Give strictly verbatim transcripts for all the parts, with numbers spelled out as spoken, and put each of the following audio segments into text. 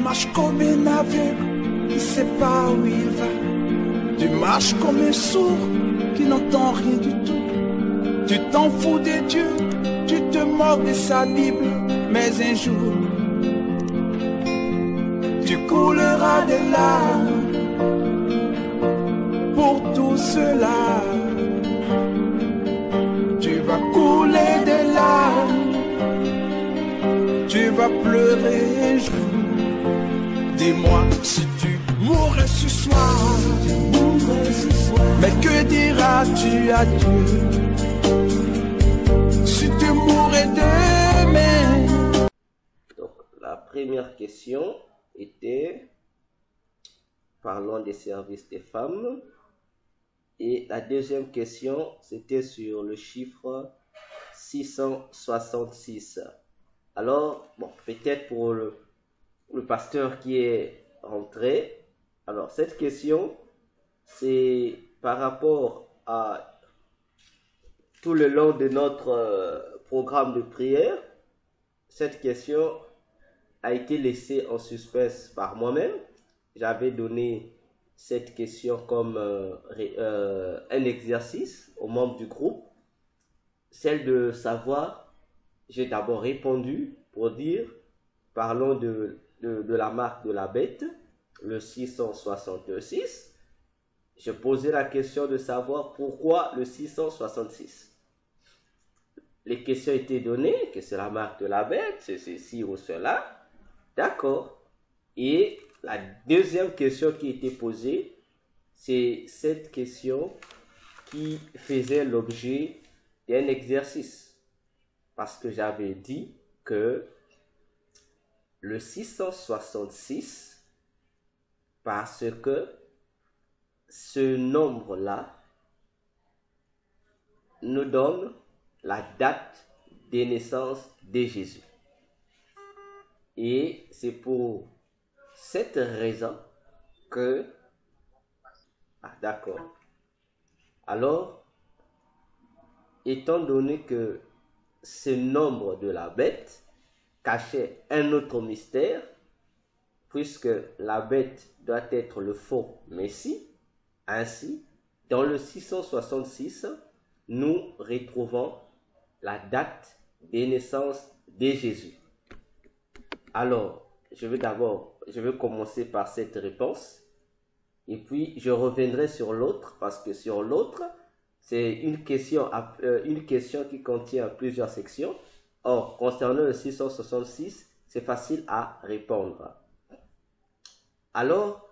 marches comme un aveugle qui ne sait pas où il va. Tu marches comme un sourd qui n'entend rien du tout. Tu t'en fous de Dieu, tu te moques de sa Bible. Mais un jour, tu couleras des larmes pour tout cela. Tu vas couler des larmes, tu vas pleurer un jour. Dis-moi si tu mourrais ce soir, mais que diras-tu à Dieu si tu mourrais demain? Donc la première question était, parlons des services des femmes. Et la deuxième question, c'était sur le chiffre six cent soixante-six. Alors, bon, peut-être pour le, le pasteur qui est rentré. Alors, cette question, c'est par rapport à tout le long de notre euh, programme de prière. Cette question a été laissée en suspense par moi-même. J'avais donné cette question comme euh, euh, un exercice aux membres du groupe. Celle de savoir, j'ai d'abord répondu pour dire, parlons de, de, de la marque de la bête, le six cent soixante-six. Je posais la question de savoir pourquoi le six cent soixante-six. Les questions étaient données, que c'est la marque de la bête, c'est ceci ou cela. D'accord. Et la deuxième question qui était posée, c'est cette question qui faisait l'objet d'un exercice. Parce que j'avais dit que le six cent soixante-six, parce que ce nombre-là nous donne la date de naissance de Jésus. Et c'est pour cette raison que... Ah, d'accord. Alors, étant donné que ce nombre de la bête cachait un autre mystère, puisque la bête doit être le faux Messie, ainsi, dans le six cent soixante-six, nous retrouvons la date de naissance de Jésus. Alors, je vais d'abord, je vais commencer par cette réponse, et puis je reviendrai sur l'autre, parce que sur l'autre, c'est une question, euh, une question qui contient plusieurs sections. Or, concernant le six cent soixante-six, c'est facile à répondre. Alors,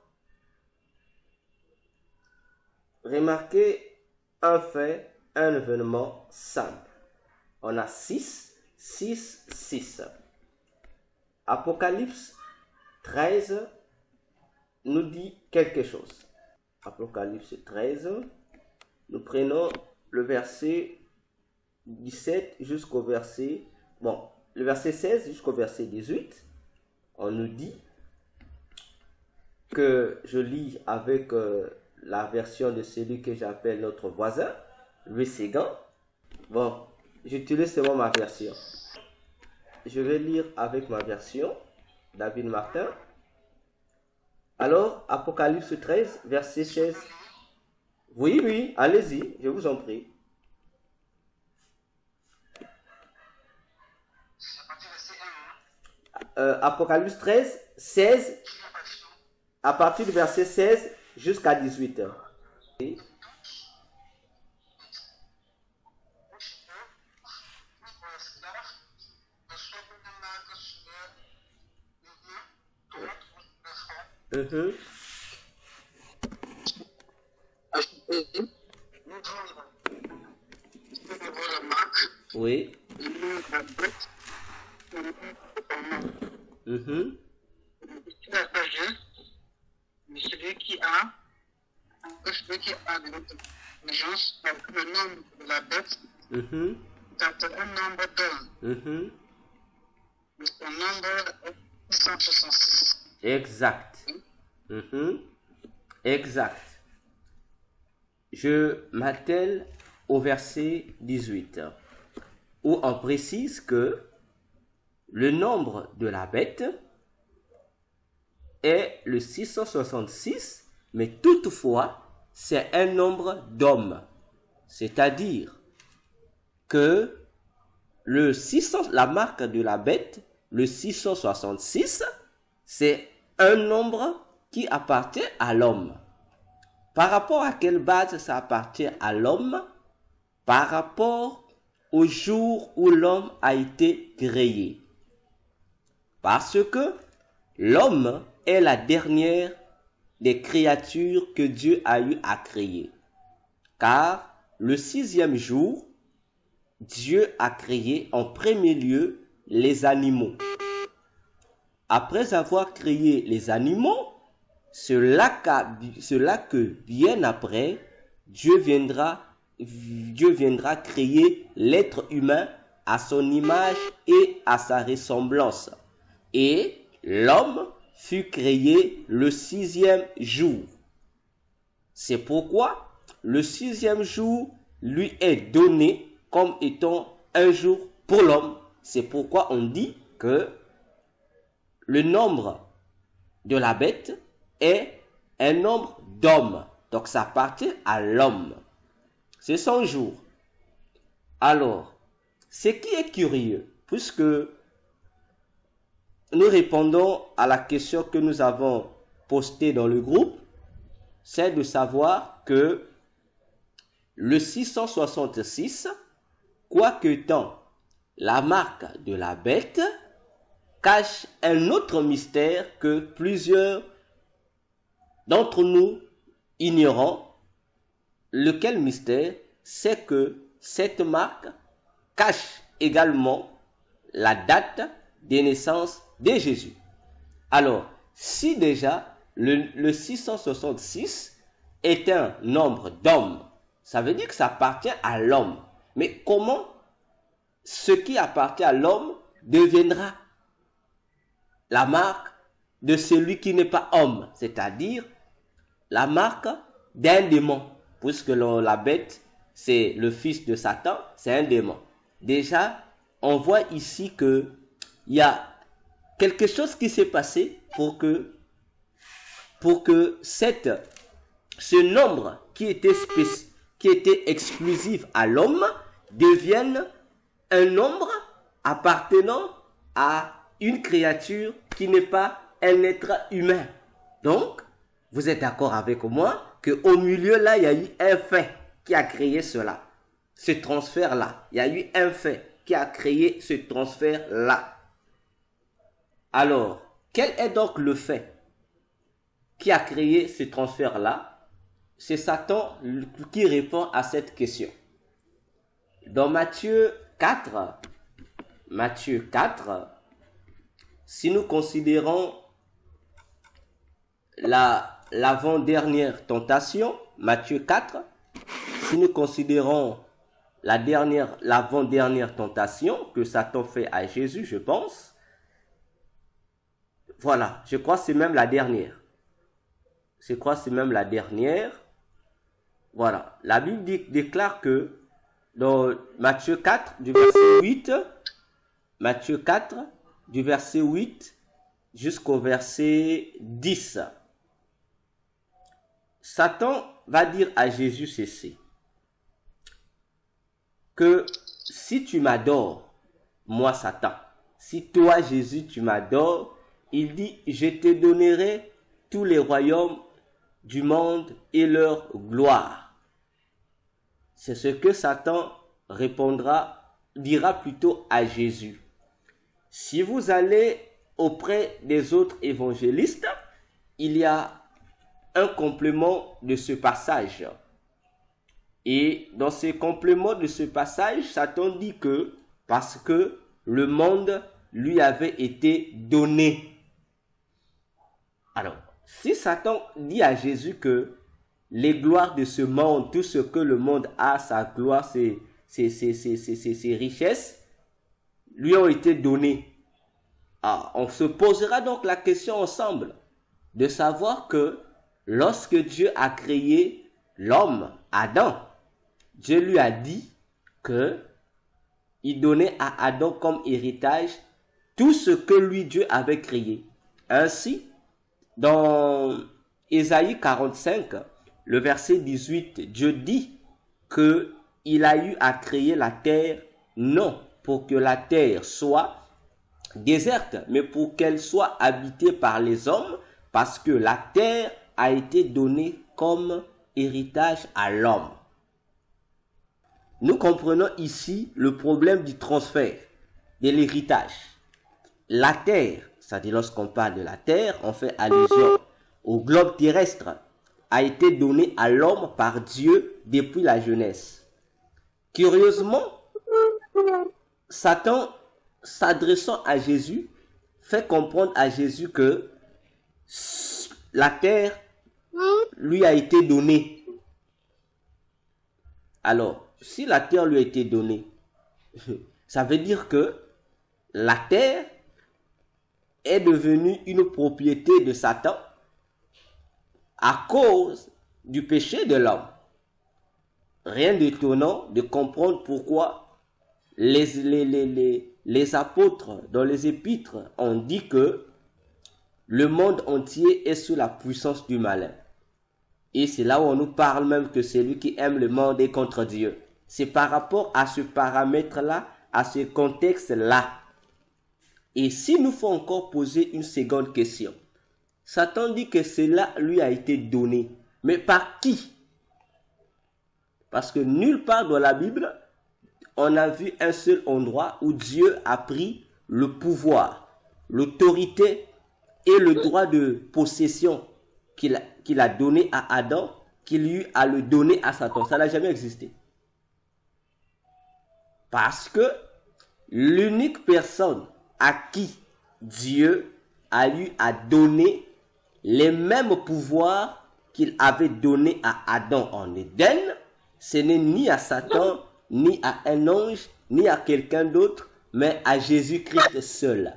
remarquez un fait, un événement simple. On a six, six, six. Apocalypse treize nous dit quelque chose. Apocalypse treize, nous prenons le verset dix-sept jusqu'au verset, bon, le verset seize jusqu'au verset dix-huit. On nous dit que je lis avec euh, la version de celui que j'appelle notre voisin, Louis Séguin. Bon, j'utilise seulement ma version. Je vais lire avec ma version, David Martin. Alors, Apocalypse treize, verset seize. Oui, oui, allez-y, je vous en prie. Euh, Apocalypse treize, seize, à partir du verset seize jusqu'à dix-huit. Oui. Mm-hmm. Oui. Mm-hmm. Celui qui a, celui qui a de l'intelligence, le nombre de la bête, Mm-hmm. c'est un nombre d'hommes. Mm-hmm. Le nombre est six cent soixante-six. Exact. Mm-hmm. Exact. Je m'attelle au verset dix-huit, où on précise que le nombre de la bête est le six cent soixante-six, mais toutefois, c'est un nombre d'hommes. C'est-à-dire que le six cents, la marque de la bête, le six cent soixante-six, c'est un nombre qui appartient à l'homme. Par rapport à quelle base ça appartient à l'homme? Par rapport au jour où l'homme a été créé. Parce que l'homme est la dernière des créatures que Dieu a eu à créer. Car le sixième jour, Dieu a créé en premier lieu les animaux. Après avoir créé les animaux, cela que bien après, Dieu viendra, Dieu viendra créer l'être humain à son image et à sa ressemblance. Et l'homme fut créé le sixième jour. C'est pourquoi le sixième jour lui est donné comme étant un jour pour l'homme. C'est pourquoi on dit que le nombre de la bête est un nombre d'hommes. Donc ça appartient à l'homme. C'est son jour. Alors, ce qui est curieux, puisque nous répondons à la question que nous avons postée dans le groupe, c'est de savoir que le six cent soixante-six, quoique tant la marque de la bête, cache un autre mystère que plusieurs d'entre nous ignorons. Lequel mystère? C'est que cette marque cache également la date de naissance de Jésus. Alors, si déjà le, le six cent soixante-six est un nombre d'hommes, ça veut dire que ça appartient à l'homme. Mais comment ce qui appartient à l'homme deviendra la marque de celui qui n'est pas homme, c'est-à-dire la marque d'un démon, puisque la bête, c'est le fils de Satan, c'est un démon. Déjà, on voit ici que il y a quelque chose qui s'est passé pour que, pour que cette, ce nombre qui était, spéc, qui était exclusif à l'homme devienne un nombre appartenant à une créature qui n'est pas un être humain. Donc, vous êtes d'accord avec moi qu'au milieu là, il y a eu un fait qui a créé cela. Ce transfert-là. Il y a eu un fait qui a créé ce transfert-là. Alors, quel est donc le fait qui a créé ce transfert-là? C'est Satan qui répond à cette question. Dans Matthieu quatre, Matthieu quatre, si nous considérons la, l'avant-dernière tentation, Matthieu quatre, si nous considérons la dernière, l'avant-dernière tentation que Satan fait à Jésus, je pense, voilà, je crois que c'est même la dernière. Je crois que c'est même la dernière. Voilà, la Bible dit, déclare que dans Matthieu quatre, du verset huit, Matthieu quatre, du verset huit jusqu'au verset dix, Satan va dire à Jésus ceci, que si tu m'adores, moi Satan, si toi Jésus tu m'adores, il dit, je te donnerai tous les royaumes du monde et leur gloire. C'est ce que Satan répondra, dira plutôt à Jésus. Si vous allez auprès des autres évangélistes, il y a un complément de ce passage. Et dans ce complément de ce passage, Satan dit que parce que le monde lui avait été donné. Alors, si Satan dit à Jésus que les gloires de ce monde, tout ce que le monde a, sa gloire, ses, ses, ses, ses, ses, ses, ses richesses, lui ont été données. Ah, on se posera donc la question ensemble de savoir que lorsque Dieu a créé l'homme, Adam, Dieu lui a dit que il donnait à Adam comme héritage tout ce que lui Dieu avait créé. Ainsi, dans Ésaïe quarante-cinq, le verset dix-huit, Dieu dit que il a eu à créer la terre, non pour que la terre soit déserte, mais pour qu'elle soit habitée par les hommes, parce que la terre a été donnée comme héritage à l'homme. Nous comprenons ici le problème du transfert, de l'héritage. La terre, c'est-à-dire lorsqu'on parle de la terre, on fait allusion au globe terrestre, a été donnée à l'homme par Dieu depuis la jeunesse. Curieusement, Satan, s'adressant à Jésus, fait comprendre à Jésus que la terre lui a été donnée. Alors, si la terre lui a été donnée, ça veut dire que la terre est devenue une propriété de Satan à cause du péché de l'homme. Rien d'étonnant de comprendre pourquoi les, les, les, les, les apôtres dans les épîtres ont dit que le monde entier est sous la puissance du malin. Et c'est là où on nous parle même que celui qui aime le monde est contre Dieu. C'est par rapport à ce paramètre-là, à ce contexte-là. Et si nous faut encore poser une seconde question, Satan dit que cela lui a été donné. Mais par qui? Parce que nulle part dans la Bible, on a vu un seul endroit où Dieu a pris le pouvoir, l'autorité et le droit de possession qu'il a, qu'il a donné à Adam, qu'il eut à le donner à Satan. Ça n'a jamais existé. Parce que l'unique personne à qui Dieu a eu à donner les mêmes pouvoirs qu'il avait donnés à Adam en Éden, ce n'est ni à Satan, ni à un ange, ni à quelqu'un d'autre, mais à Jésus-Christ seul.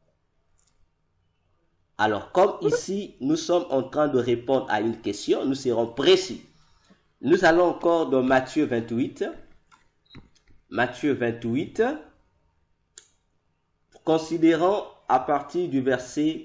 Alors, comme ici, nous sommes en train de répondre à une question, nous serons précis. Nous allons encore dans Matthieu vingt-huit. Matthieu vingt-huit. Considérons à partir du verset,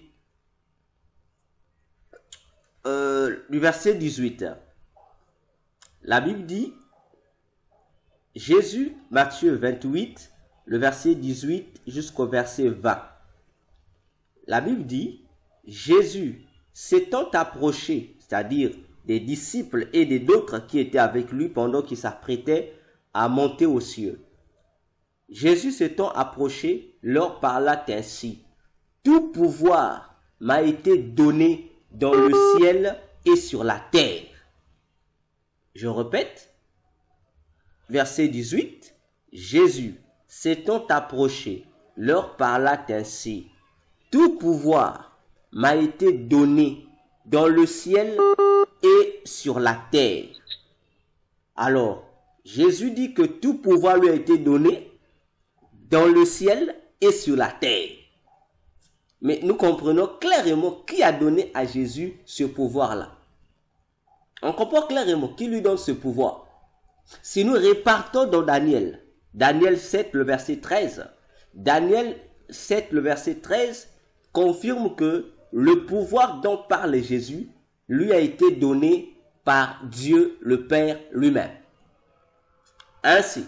euh, du verset dix-huit. La Bible dit, Jésus, Matthieu vingt-huit, le verset dix-huit jusqu'au verset vingt. La Bible dit, Jésus s'étant approché, c'est-à-dire des disciples et des d'autres qui étaient avec lui pendant qu'il s'apprêtait à monter aux cieux. Jésus s'étant approché, leur parla ainsi. Tout pouvoir m'a été donné dans le ciel et sur la terre. Je répète, verset dix-huit, Jésus s'étant approché, leur parla ainsi. Tout pouvoir m'a été donné dans le ciel et sur la terre. Alors, Jésus dit que tout pouvoir lui a été donné dans le ciel et sur la terre. Mais nous comprenons clairement qui a donné à Jésus ce pouvoir-là. On comprend clairement qui lui donne ce pouvoir. Si nous répartons dans Daniel, Daniel sept, le verset treize, Daniel sept, le verset treize, confirme que le pouvoir dont parle Jésus lui a été donné par Dieu le Père lui-même. Ainsi,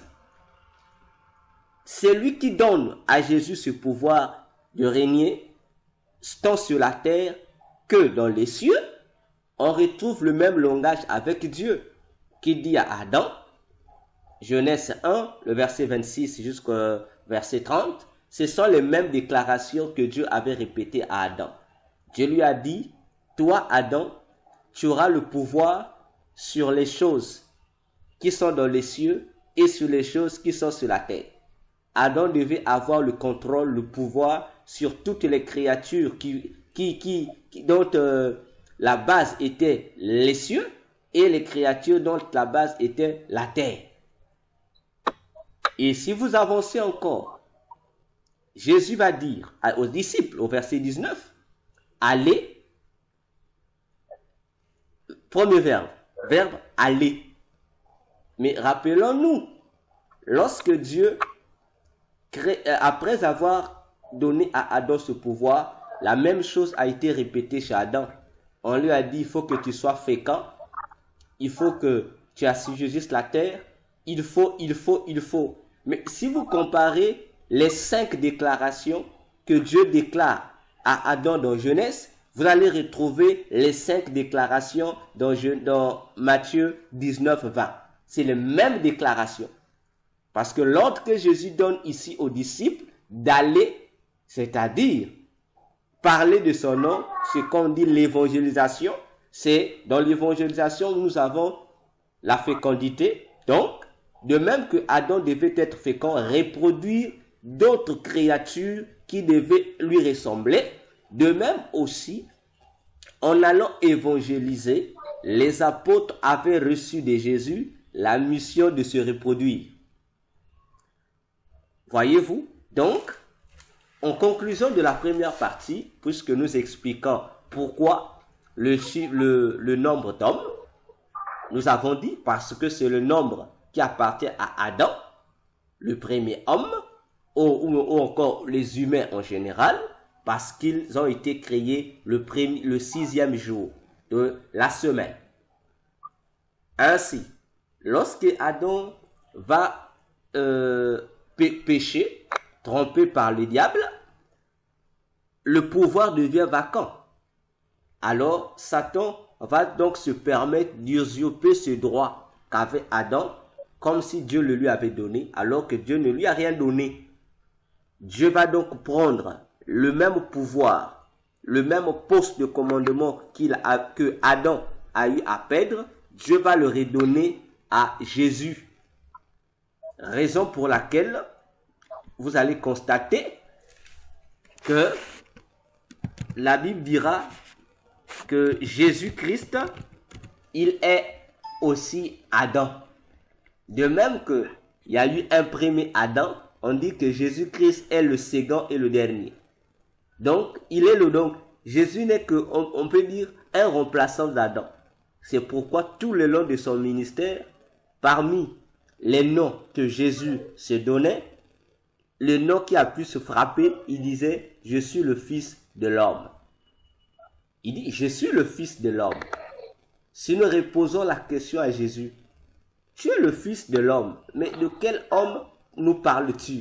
celui qui donne à Jésus ce pouvoir de régner tant sur la terre que dans les cieux, on retrouve le même langage avec Dieu qui dit à Adam, Genèse un, le verset vingt-six jusqu'au verset trente, ce sont les mêmes déclarations que Dieu avait répétées à Adam. Dieu lui a dit, toi Adam, tu auras le pouvoir sur les choses qui sont dans les cieux et sur les choses qui sont sur la terre. Adam devait avoir le contrôle, le pouvoir sur toutes les créatures qui, qui, qui, qui, dont euh, la base était les cieux et les créatures dont la base était la terre. Et si vous avancez encore, Jésus va dire aux disciples au verset dix-neuf, allez, premier verbe, verbe aller. Mais rappelons-nous, lorsque Dieu, crée, après avoir donné à Adam ce pouvoir, la même chose a été répétée chez Adam. On lui a dit, il faut que tu sois fécond, il faut que tu assujettisses la terre, il faut, il faut, il faut. Mais si vous comparez les cinq déclarations que Dieu déclare à Adam dans Genèse, vous allez retrouver les cinq déclarations dans, dans Matthieu dix-neuf, vingt. C'est les mêmes déclarations. Parce que l'ordre que Jésus donne ici aux disciples d'aller, c'est-à-dire parler de son nom, ce qu'on dit l'évangélisation, c'est dans l'évangélisation nous avons la fécondité. Donc, de même que Adam devait être fécond, reproduire d'autres créatures qui devaient lui ressembler, de même aussi, en allant évangéliser, les apôtres avaient reçu de Jésus la mission de se reproduire. Voyez-vous? Donc, en conclusion de la première partie, puisque nous expliquons pourquoi le, le, le nombre d'hommes, nous avons dit parce que c'est le nombre qui appartient à Adam, le premier homme, ou, ou, ou encore les humains en général, parce qu'ils ont été créés le, premier, le sixième jour de la semaine. Ainsi, lorsque Adam va euh, pê pécher, trompé par le diable, le pouvoir devient vacant. Alors, Satan va donc se permettre d'usurper ce droit qu'avait Adam, comme si Dieu le lui avait donné, alors que Dieu ne lui a rien donné. Dieu va donc prendre le même pouvoir, le même poste de commandement qu'il a, que Adam a eu à perdre, Dieu va le redonner à Jésus. Raison pour laquelle vous allez constater que la Bible dira que Jésus-Christ, il est aussi Adam. De même qu'il y a eu un premier Adam, on dit que Jésus-Christ est le second et le dernier. Donc, il est le donc. Jésus n'est que, on, on peut dire, un remplaçant d'Adam. C'est pourquoi tout le long de son ministère, parmi les noms que Jésus se donnait, le nom qui a pu se frapper, il disait, je suis le fils de l'homme. Il dit, je suis le fils de l'homme. Si nous reposons la question à Jésus, tu es le fils de l'homme, mais de quel homme nous parles-tu?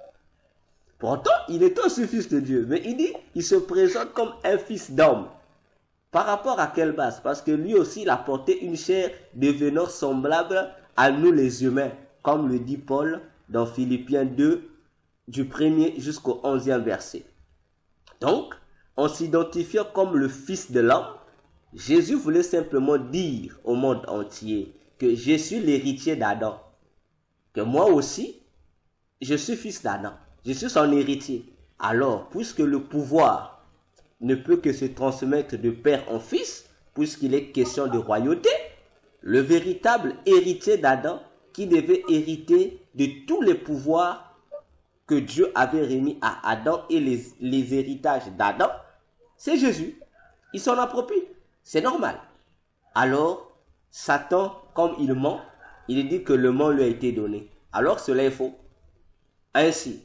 Pourtant, il est aussi fils de Dieu, mais il dit, il se présente comme un fils d'homme. Par rapport à quelle base? Parce que lui aussi, il a porté une chair devenant semblable à nous les humains, comme le dit Paul dans Philippiens deux, du premier jusqu'au onzième verset. Donc, en s'identifiant comme le fils de l'homme, Jésus voulait simplement dire au monde entier que je suis l'héritier d'Adam, que moi aussi, je suis fils d'Adam, je suis son héritier. Alors, puisque le pouvoir ne peut que se transmettre de père en fils, puisqu'il est question de royauté, le véritable héritier d'Adam, qui devait hériter de tous les pouvoirs que Dieu avait remis à Adam et les, les héritages d'Adam, c'est Jésus. Il s'en approprie. C'est normal. Alors, Satan, comme il ment, il dit que le mot lui a été donné. Alors, cela est faux. Ainsi,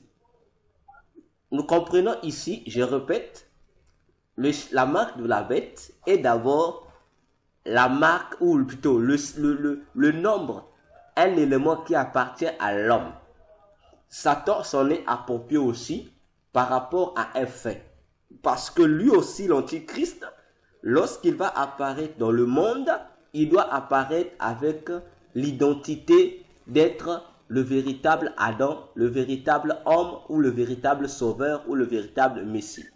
nous comprenons ici, je répète, le, la marque de la bête est d'abord la marque, ou plutôt le, le, le, le nombre, un élément qui appartient à l'homme. Satan s'en est approprié aussi par rapport à un fait. Parce que lui aussi, l'Antichrist, lorsqu'il va apparaître dans le monde, il doit apparaître avec l'identité d'être le véritable Adam, le véritable homme ou le véritable sauveur ou le véritable Messie.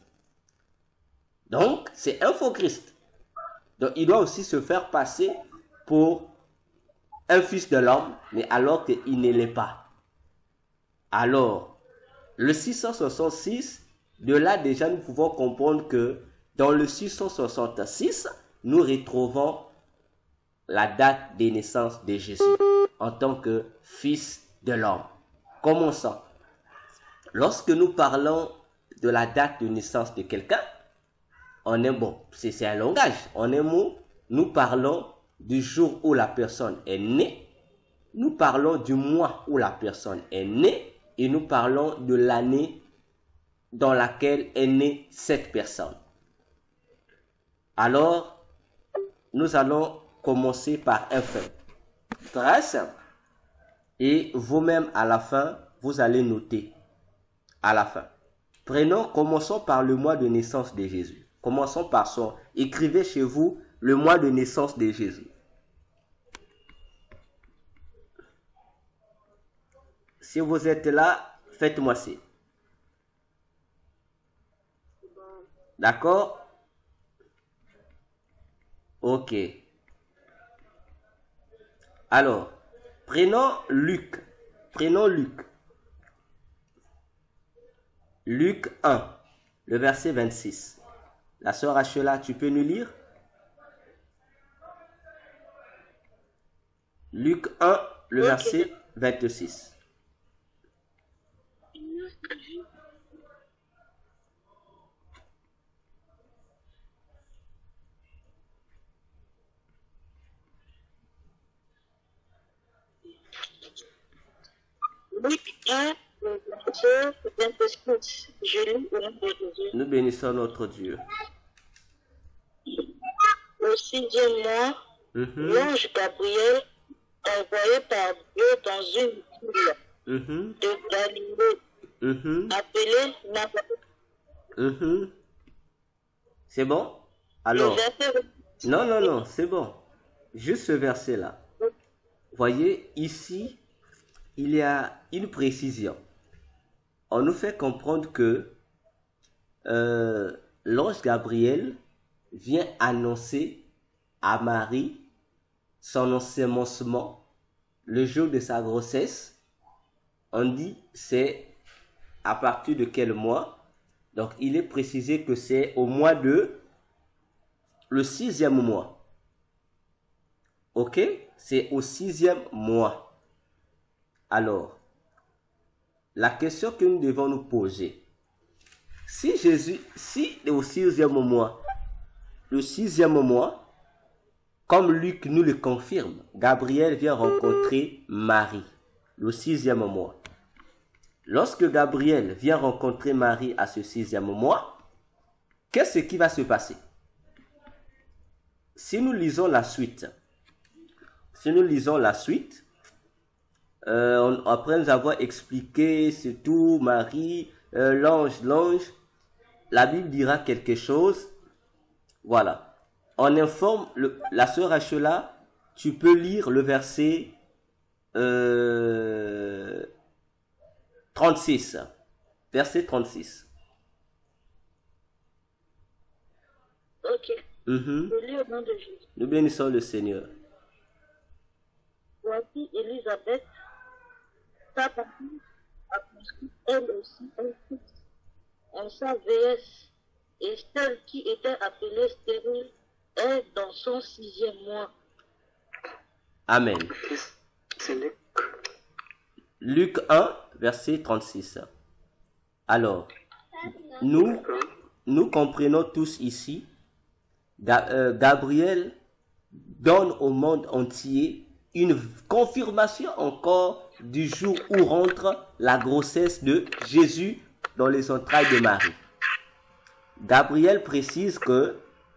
Donc, c'est un faux Christ. Donc, il doit aussi se faire passer pour un fils de l'homme, mais alors qu'il ne l'est pas. Alors, le six cent soixante-six, de là déjà nous pouvons comprendre que dans le six cent soixante-six, nous retrouvons la date de naissance de Jésus en tant que fils de l'homme. Commençons. Lorsque nous parlons de la date de naissance de quelqu'un, en un mot, c'est un langage, en un mot, nous parlons du jour où la personne est née, nous parlons du mois où la personne est née, et nous parlons de l'année dans laquelle est née cette personne. Alors, nous allons commencer par un fait très simple. Et vous-même, à la fin, vous allez noter à la fin. Prenons, commençons par le mois de naissance de Jésus. Commençons par son. Écrivez chez vous le mois de naissance de Jésus. Si vous êtes là, faites-moi signe. D'accord? Ok. Alors, prenons Luc. Prenons Luc. Luc un, le verset vingt-six. La sœur Achela, tu peux nous lire? Luc un, le Ok. verset vingt-six. Luc un, verset vingt-six. Je lis au nom de Jésus. Nous bénissons notre Dieu. Au sixième mois, Mhm, l'ange Gabriel, envoyé par Dieu dans une ville mhm, de Galilée, mhm, appelée Nazareth. mhm. C'est bon? Le Alors, verset non, non, non, c'est bon. Juste ce verset-là. Voyez, ici, il y a une précision. On nous fait comprendre que euh, l'ange Gabriel vient annoncer à Marie son ensemencement le jour de sa grossesse. On dit c'est à partir de quel mois? Donc il est précisé que c'est au mois de le sixième mois. Ok? C'est au sixième mois. Alors, la question que nous devons nous poser, si Jésus, si au sixième mois, le sixième mois, comme Luc nous le confirme, Gabriel vient rencontrer Marie, le sixième mois. Lorsque Gabriel vient rencontrer Marie à ce sixième mois, qu'est-ce qui va se passer? Si nous lisons la suite, si nous lisons la suite, euh, après nous avoir expliqué c'est tout, Marie, euh, l'ange, l'ange, la Bible dira quelque chose. Voilà. On informe le, la sœur Achela, tu peux lire le verset euh, trente-six. Verset trente-six. Ok. Mhm. Je lis au nom de Jésus. Nous bénissons le Seigneur. Voici Élisabeth, sa partie a construit elle aussi un fils en sa vieillesse, et celle qui était appelée stérile est dans son sixième mois. Amen. C'est Luc. Luc un, verset trente-six. Alors, nous, nous comprenons tous ici, Ga- euh, Gabriel donne au monde entier une confirmation encore du jour où rentre la grossesse de Jésus dans les entrailles de Marie. Gabriel précise que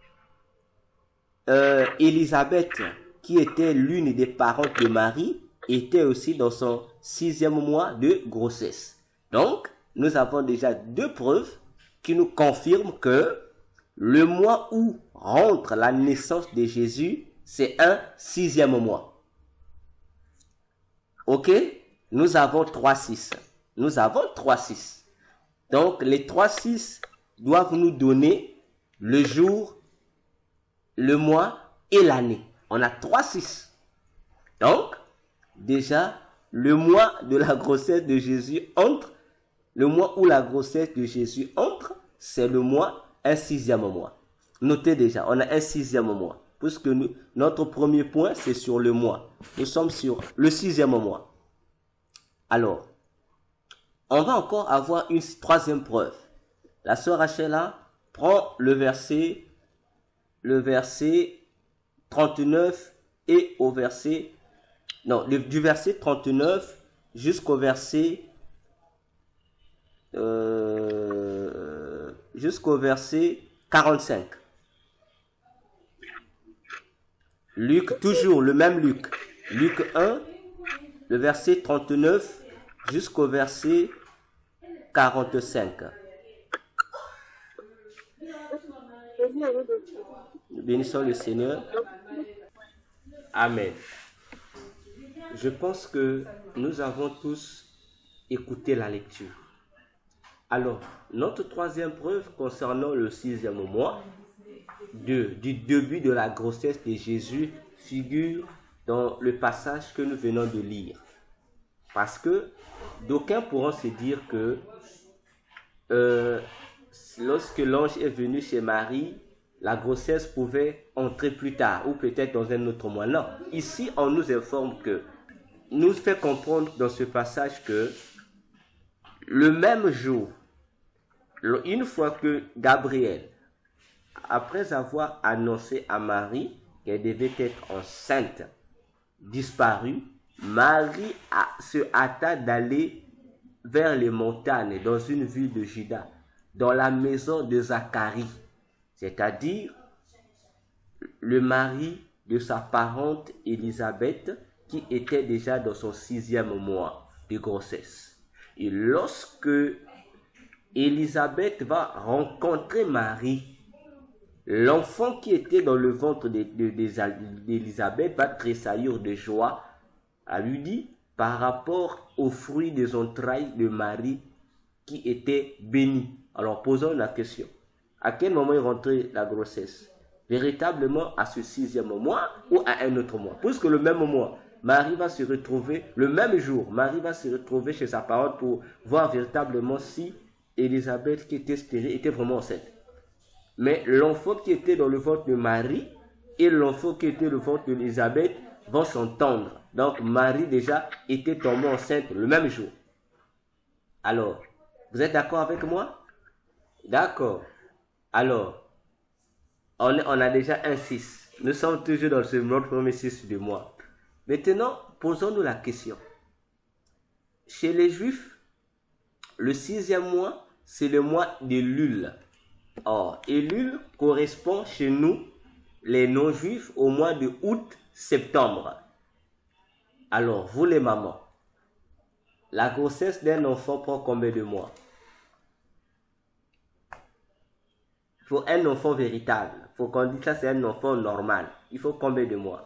euh, Élisabeth, qui était l'une des parentes de Marie, était aussi dans son sixième mois de grossesse. Donc, nous avons déjà deux preuves qui nous confirment que le mois où rentre la naissance de Jésus, c'est un sixième mois. Ok? Nous avons trois six. Nous avons trois six. Donc, les trois six doivent nous donner le jour, le mois et l'année. On a trois six. Donc, déjà, le mois de la grossesse de Jésus entre, le mois où la grossesse de Jésus entre, c'est le mois, un sixième mois. Notez déjà, on a un sixième mois. Puisque nous, notre premier point, c'est sur le mois. Nous sommes sur le sixième mois. Alors, on va encore avoir une troisième preuve. La sœur Achela prend le verset, le verset trente-neuf et au verset, non, le, du verset trente-neuf jusqu'au verset, euh, jusqu'au verset quarante-cinq. Luc, toujours le même Luc. Luc un, le verset trente-neuf jusqu'au verset quarante-cinq. Bénissons le Seigneur. Amen. Je pense que nous avons tous écouté la lecture. Alors, notre troisième preuve concernant le sixième mois de, du début de la grossesse de Jésus figure dans le passage que nous venons de lire. Parce que d'aucuns pourront se dire que euh, lorsque l'ange est venu chez Marie, la grossesse pouvait entrer plus tard ou peut-être dans un autre mois. Non, ici on nous informe que, nous fait comprendre dans ce passage que le même jour, une fois que Gabriel, après avoir annoncé à Marie qu'elle devait être enceinte, disparut, Marie a, se hâta d'aller vers les montagnes dans une ville de Juda, dans la maison de Zacharie, c'est-à-dire le mari de sa parente Élisabeth, qui était déjà dans son sixième mois de grossesse. Et lorsque Élisabeth va rencontrer Marie, l'enfant qui était dans le ventre d'Élisabeth va tressaillir de joie. Elle lui dit, par rapport au fruit des entrailles de Marie qui était béni. Alors posons la question. À quel moment est rentrée la grossesse? Véritablement à ce sixième mois ou à un autre mois? Puisque le même mois, Marie va se retrouver, le même jour, Marie va se retrouver chez sa parente pour voir véritablement si Élisabeth qui était stérile était vraiment enceinte. Mais l'enfant qui était dans le ventre de Marie et l'enfant qui était dans le ventre d'Élisabeth vont s'entendre. Donc Marie déjà était tombée enceinte le même jour. Alors, vous êtes d'accord avec moi? D'accord. Alors, on, on a déjà un six. Nous sommes toujours dans ce notre premier six du mois. Maintenant, posons-nous la question. Chez les Juifs, le sixième mois, c'est le mois d'Élul. Or, Élul correspond chez nous, les non-juifs, au mois de août-septembre. Alors, vous les mamans, la grossesse d'un enfant prend combien de mois? Pour un enfant véritable, il faut qu'on dise ça, c'est un enfant normal. Il faut combien de mois?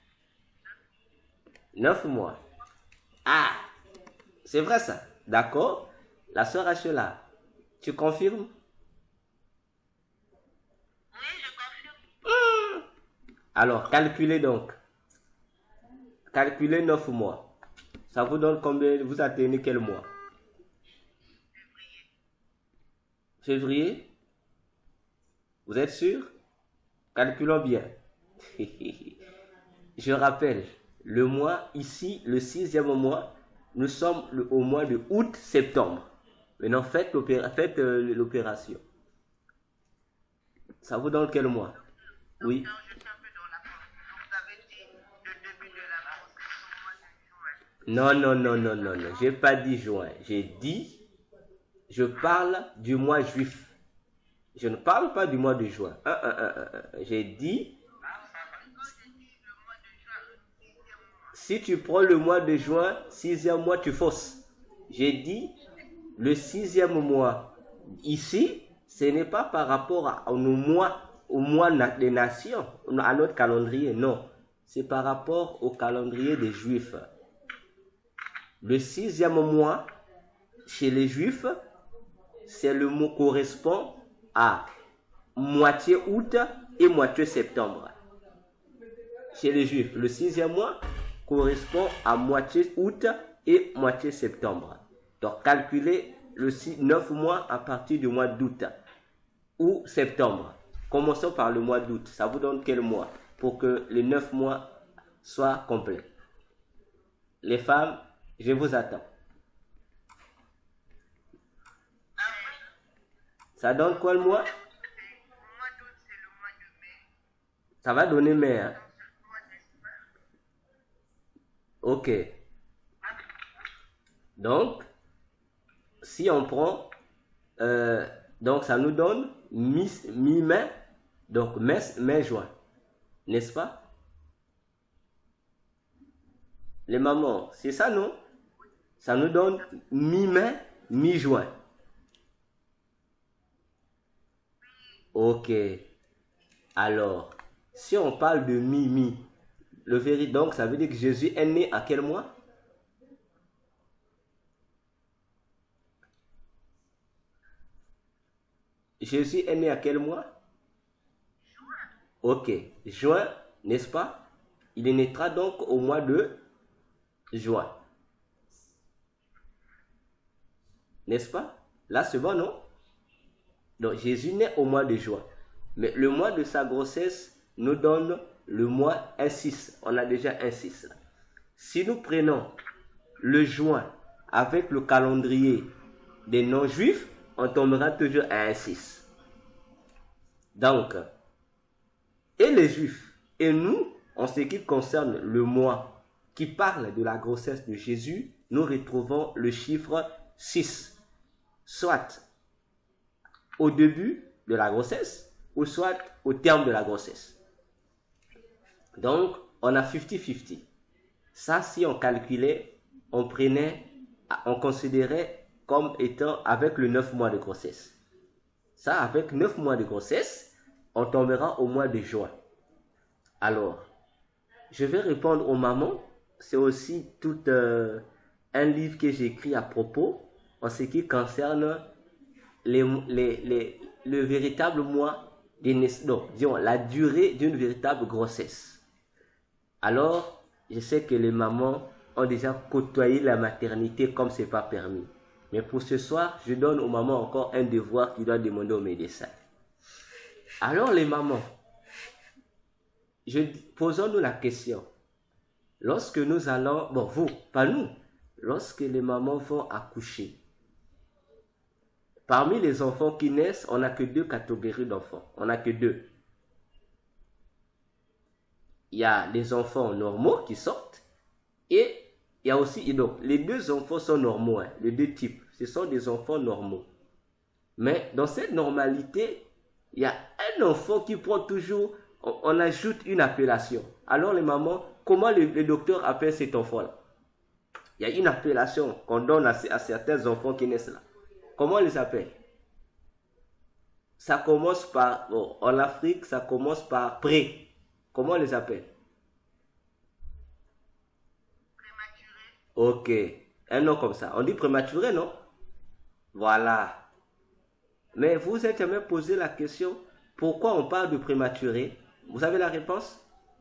Neuf mois. Ah, c'est vrai ça. D'accord. La sœur Achela, tu confirmes? Oui, je confirme. Mmh. Alors, calculez donc. Calculez neuf mois. Ça vous donne combien? Vous atteignez quel mois? Février. Février? Vous êtes sûr? Calculons bien. Je rappelle, le mois ici, le sixième mois, nous sommes le, au mois de août-septembre. Maintenant, faites l'opération. Ça vous donne quel mois? Oui. Non, non, non, non, non, non. Je n'ai pas dit juin. J'ai dit, je parle du mois juif. Je ne parle pas du mois de juin. Un, un, un, un, un. J'ai dit, si tu prends le mois de juin, sixième mois, tu fausses. J'ai dit, le sixième mois, ici, ce n'est pas par rapport à, à nos mois, au mois des nations, à notre calendrier, non. C'est par rapport au calendrier des Juifs. Le sixième mois, chez les Juifs, c'est le mot correspond à moitié août et moitié septembre. Chez les Juifs, le sixième mois correspond à moitié août et moitié septembre. Donc, calculez le neuf mois à partir du mois d'août ou septembre. Commençons par le mois d'août. Ça vous donne quel mois pour que les neuf mois soient complets? Les femmes, je vous attends. Ça donne quoi le mois? Ça va donner mai. Hein? Ok. Donc, si on prend euh, Donc, ça nous donne mi-mai, donc mai, mai, juin. N'est-ce pas? Les mamans, c'est ça, non? Ça nous donne mi-mai, mi-juin. Ok. Alors, si on parle de mi-mi, le véritable, donc ça veut dire que Jésus est né à quel mois? Jésus est né à quel mois? Ok, juin, n'est-ce pas? Il naîtra donc au mois de juin. N'est-ce pas? Là, c'est bon, non? Donc, Jésus naît au mois de juin. Mais le mois de sa grossesse nous donne le mois un six. On a déjà un six là. Si nous prenons le juin avec le calendrier des non-juifs, on tombera toujours à un six. Donc, et les juifs, et nous, en ce qui concerne le mois qui parle de la grossesse de Jésus, nous retrouvons le chiffre six. Soit au début de la grossesse, ou soit au terme de la grossesse. Donc, on a cinquante cinquante. Ça, si on calculait, on prenait, on considérait comme étant avec le neuf mois de grossesse. Ça, avec neuf mois de grossesse, on tombera au mois de juin. Alors, je vais répondre aux mamans. C'est aussi tout euh, un livre que j'ai écrit à propos en ce qui concerne les, les, les, le véritable mois de naissance, donc, disons, la durée d'une véritable grossesse. Alors, je sais que les mamans ont déjà côtoyé la maternité comme ce n'est pas permis. Mais pour ce soir, je donne aux mamans encore un devoir qu'ils doivent demander au médecin. Alors les mamans, je, posons-nous la question. Lorsque nous allons, bon vous, pas nous, lorsque les mamans vont accoucher, parmi les enfants qui naissent, on n'a que deux catégories d'enfants. On n'a que deux. Il y a les enfants normaux qui sortent et il y a aussi, donc, les deux enfants sont normaux, hein, les deux types. Ce sont des enfants normaux. Mais dans cette normalité, il y a un enfant qui prend toujours, on, on ajoute une appellation. Alors les mamans, comment le, le docteur appelle cet enfant-là? Il y a une appellation qu'on donne à, à certains enfants qui naissent là. Comment on les appelle? Ça commence par, bon, en Afrique, ça commence par pré. Comment on les appelle? Ok, un nom comme ça. On dit prématuré, non? Voilà. Mais vous vous êtes jamais posé la question, pourquoi on parle de prématuré? Vous avez la réponse?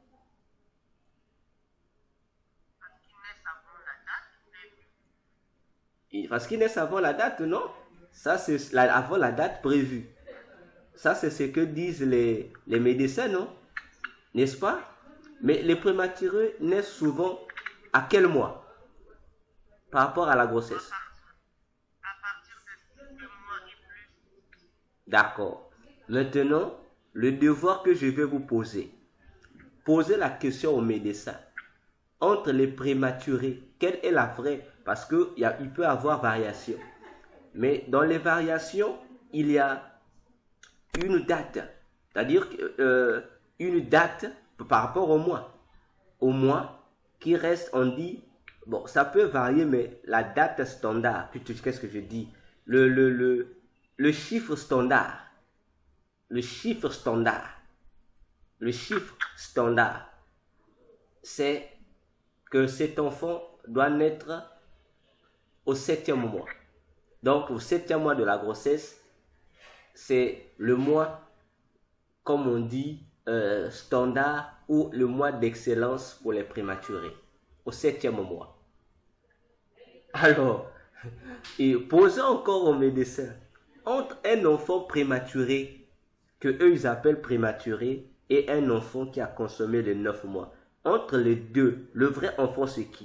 Parce qu'ils naissent avant la date, non? Ça, c'est la, avant la date prévue. Ça, c'est ce que disent les, les médecins, non? N'est-ce pas? Mais les prématurés naissent souvent à quel mois? Par rapport à la grossesse. À partir de deux mois et plus. D'accord. Maintenant, le devoir que je vais vous poser. Posez la question au médecin. Entre les prématurés, quelle est la vraie? Parce qu'il peut y avoir variation. Mais dans les variations, il y a une date. C'est-à-dire euh, une date par rapport au mois. Au mois qui reste, on dit, bon, ça peut varier, mais la date standard, qu'est-ce que je dis? Le, le, le, le chiffre standard. Le chiffre standard. Le chiffre standard, c'est que cet enfant doit naître au septième mois. Donc, au septième mois de la grossesse, c'est le mois, comme on dit, euh, standard ou le mois d'excellence pour les prématurés. Au septième mois. Alors, et posons encore aux médecins, entre un enfant prématuré, que eux ils appellent prématuré, et un enfant qui a consommé les neuf mois, entre les deux, le vrai enfant c'est qui?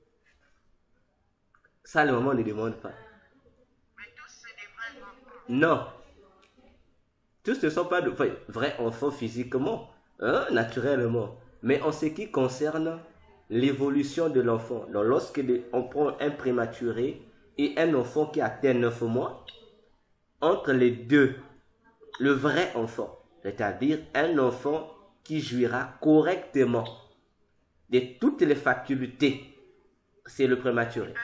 Ça, le maman ne demande pas. Mais tous, c'est des vrais enfants. Non. Tous ne sont pas de enfin, vrais enfants physiquement, hein, naturellement. Mais en ce qui concerne l'évolution de l'enfant, donc lorsque on prend un prématuré et un enfant qui a atteint neuf mois, entre les deux, le vrai enfant, c'est-à-dire un enfant qui jouira correctement de toutes les facultés, c'est le prématuré.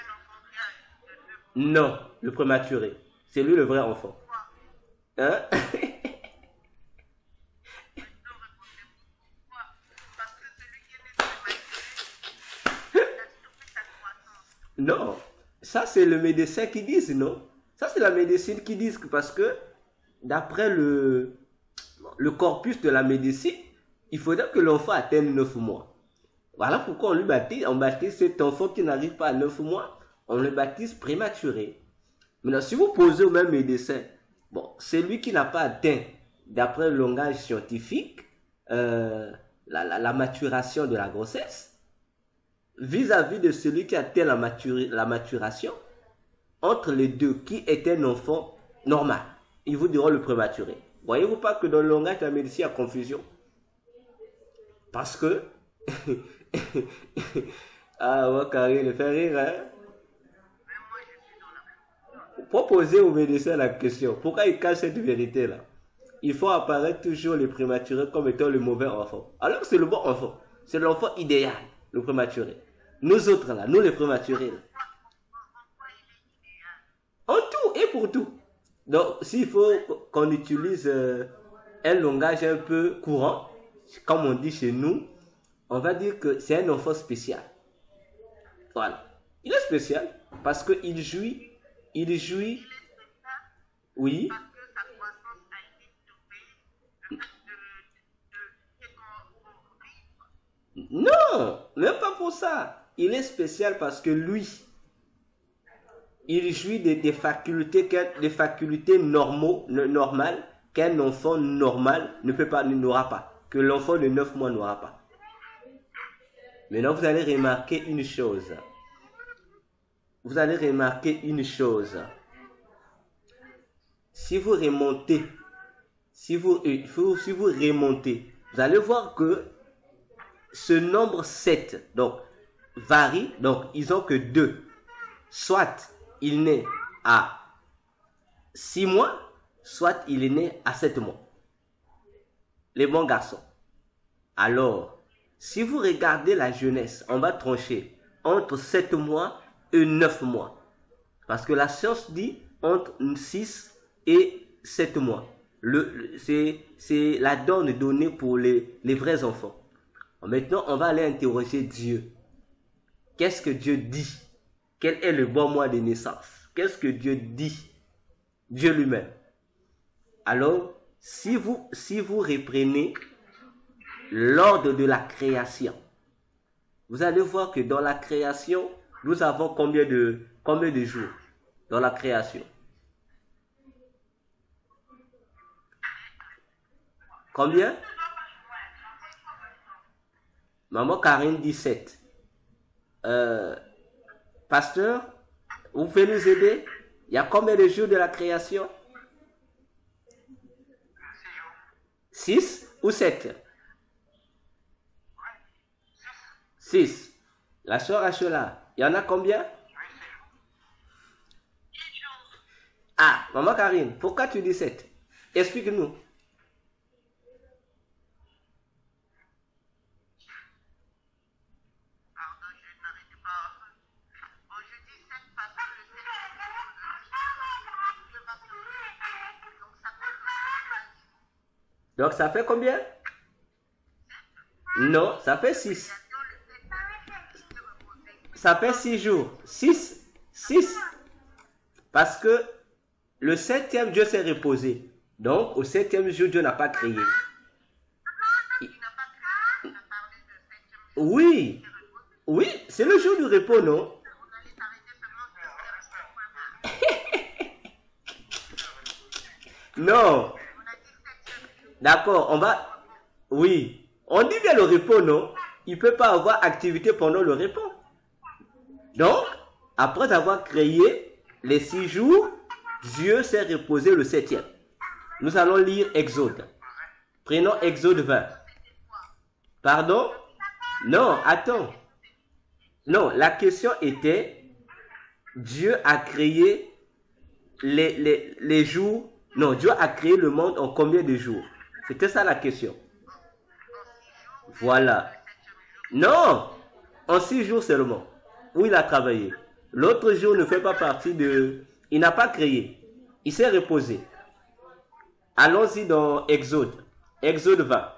Non, le prématuré, c'est lui le vrai enfant. Hein? Non, ça c'est le médecin qui dit, non? Ça c'est la médecine qui dit que parce que d'après le, le corpus de la médecine, il faudrait que l'enfant atteigne neuf mois. Voilà pourquoi on lui baptise, on baptise cet enfant qui n'arrive pas à neuf mois, on le baptise prématuré. Maintenant, si vous posez au même médecin, bon, celui qui n'a pas atteint, d'après le langage scientifique, euh, la, la, la maturation de la grossesse, vis-à-vis de celui qui atteint la, maturi la maturation, entre les deux, qui est un enfant normal, ils vous diront le prématuré. Voyez-vous pas que dans le langage de la médecine, il y a confusion? Parce que... ah, ouais, Karine, le fait rire, hein? Proposez au médecin la question. Pourquoi il cache cette vérité-là? Il faut apparaître toujours le prématuré comme étant le mauvais enfant. Alors que c'est le bon enfant. C'est l'enfant idéal, le prématuré. Nous autres, là, nous les prématurés, là. En tout et pour tout. Donc, s'il faut qu'on utilise euh, un langage un peu courant, comme on dit chez nous, on va dire que c'est un enfant spécial. Voilà. Il est spécial parce qu'il jouit, il jouit, oui. Non, même pas pour ça. Il est spécial parce que lui, il jouit des, des facultés, des facultés normaux, normales qu'un enfant normal ne peut pas, n'aura pas, que l'enfant de neuf mois n'aura pas. Maintenant, vous allez remarquer une chose. Vous allez remarquer une chose. Si vous remontez, si vous, si vous remontez, vous allez voir que ce nombre sept, donc, varie. Donc, ils n'ont que deux. Soit il naît à six mois, soit il est né à sept mois. Les bons garçons. Alors, si vous regardez la jeunesse, on va trancher entre sept mois et neuf mois. Parce que la science dit entre six et sept mois. C'est la donne donnée pour les, les vrais enfants. Maintenant, on va aller interroger Dieu. Qu'est-ce que Dieu dit? Quel est le bon mois de naissance? Qu'est-ce que Dieu dit? Dieu lui-même. Alors, si vous, si vous reprenez l'ordre de la création, vous allez voir que dans la création, nous avons combien de, combien de jours dans la création? Combien? Maman Karine dit sept. Euh, pasteur, vous pouvez nous aider? Il y a combien de jours de la création? six ou sept? six. La soeur Achela, il y en a combien? Ah, maman Karine, pourquoi tu dis sept? Explique-nous. Donc ça fait combien? Non, ça fait six. Ça fait six jours. six. six. Parce que le septième, Dieu s'est reposé. Donc, au septième jour, Dieu n'a pas créé. Oui. Oui, c'est le jour du repos, non? Non. D'accord, on va... Oui. On dit bien le repos, non? Il ne peut pas avoir activité pendant le repos. Donc, après avoir créé les six jours, Dieu s'est reposé le septième. Nous allons lire Exode. Prenons Exode vingt. Pardon? Non, attends. Non, la question était, Dieu a créé les, les, les jours... Non, Dieu a créé le monde en combien de jours? C'était ça la question. Voilà. Non, en six jours seulement, où il a travaillé. L'autre jour ne fait pas partie de... Il n'a pas créé. Il s'est reposé. Allons-y dans Exode. Exode vingt.